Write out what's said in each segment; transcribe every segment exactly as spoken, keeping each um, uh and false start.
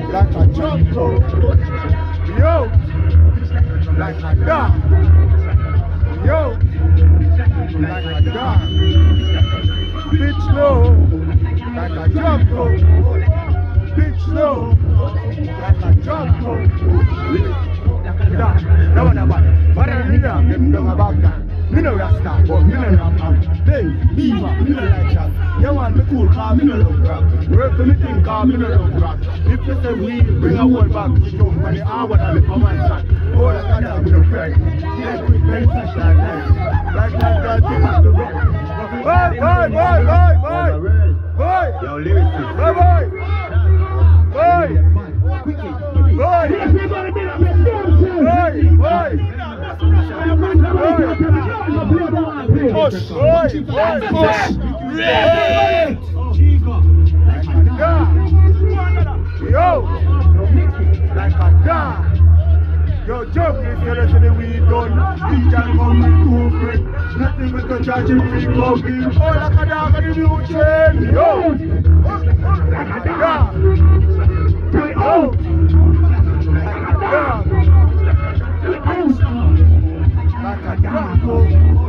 like a jungle. Yo, like a dog. Yo, like a dog. Bitch slow, like a jungle. Bitch slow, like a jungle. Nah, no one about it. But I need them, them don't about that. Me no rasta, but me no rap am. Hey, Beaver, me no like that. You want me cool, cause me no love rap. Work for me thing, cause me no love rap. If you say we bring a whole bag to jump, and the hour that me come and chat. Oh, like that, with a friend. Yeah, quick, very fast like that. Like that, that thing is the rock. Boy, boy, boy, boy, boy. Boy. Yo, lyricist. Boy, boy. Boy. Boy. Boy, boy. Push, boy, boy, push. Yeah. Yo, like a dog. Yo, jump this year, that's the weed done. We can come with two friends. Nothing we can charge him free coffee. Oh, like a dog on the new train. Yo, like a dog. Yo, like a dog. Like a drunk,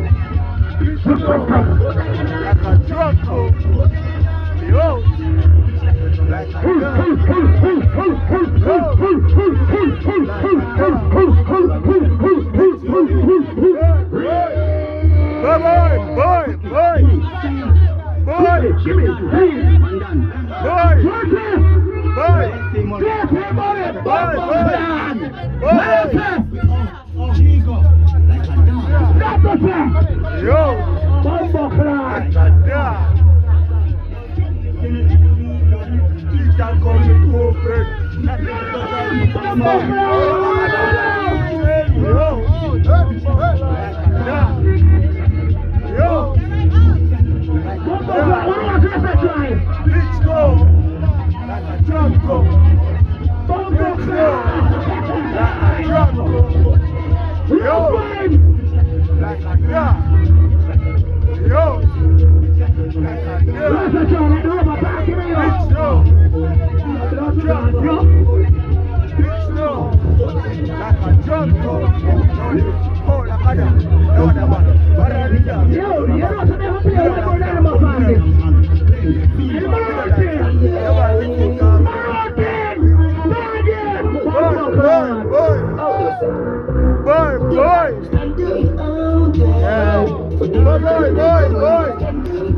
like a drunk, yo, like a drunk, boy, boy, boy, boy, Jimmy, boy, yo, like a dog. You can call me girlfriend. Yo, yo, bitch go, like a drunk go. Bitch go, like a drunk go. Yo, like a dog. Yo, like a dog. Bitch no, like a drunk go. Bitch no, like a drunk go. Oh, like a dog. No other one. What are you doing? Yo, you know something happened here? What's going on in my family? Boy, boy, boy, yeah. Boy, boy, boy, boy.